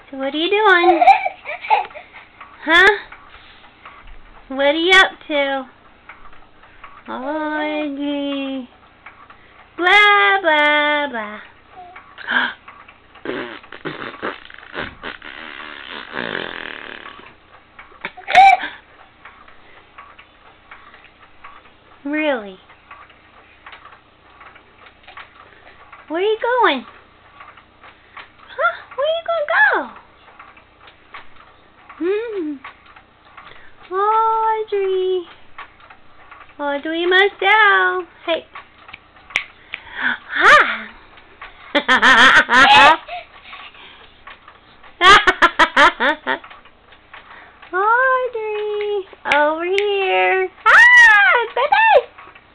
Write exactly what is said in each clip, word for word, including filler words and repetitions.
So what are you doing? Huh? What are you up to? Audrey. Blah, blah, blah. Really? Where are you going? Huh? Where are you gonna go? Hmm. Audrey. Audrey Marcel. Hey. Ha! Audrey. Over here. Ah! Baby!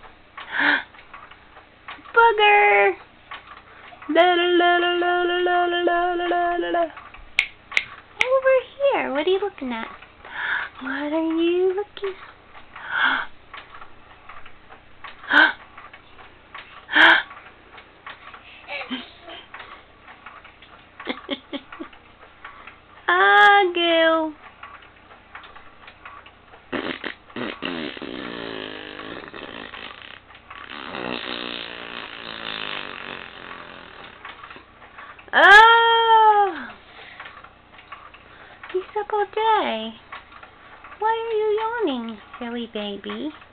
Booger. La la la la la la la la la la la. Over here. What are you looking at? What are you looking at? Ah, goo. Oh! He's up all day. Why are you yawning, silly baby?